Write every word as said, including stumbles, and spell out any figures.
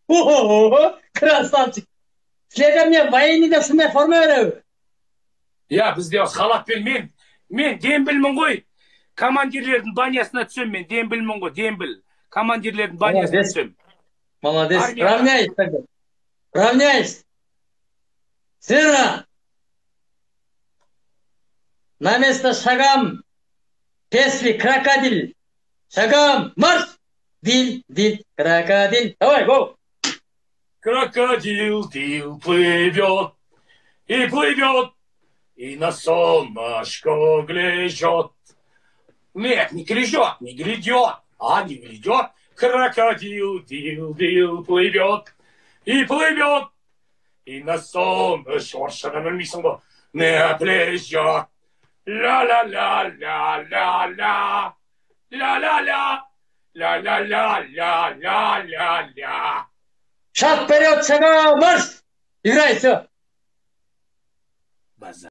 О, красавчик. Сілерде мне военныйда сондай форма береді. Я бізде халатпен мен мен дембілмін ғой. Командирлердің банясына түсем мен, дембілмін ғой, дембіл. Командирлердің банясына түсем. Молодец. Равняйся тогда. Равняйся. Смирно. На место шагам. Песли, крокодил. Шагам, марш! Диль, диль, крокодил. Давай, го! Крокодил, дил плывет и плывет, и на солнышко глядет. Нет, не грядет, не грядет, а не грядет. Крокодил, дил, дил плывет и плывет, и на солнышко шагам не плещет. Ля-ля-ля-ля-ля-ля. Ля-ля-ля. Ля-ля-ля-ля-ля-ля-ля. Шаг вперед, шагам, марш! Играй, все.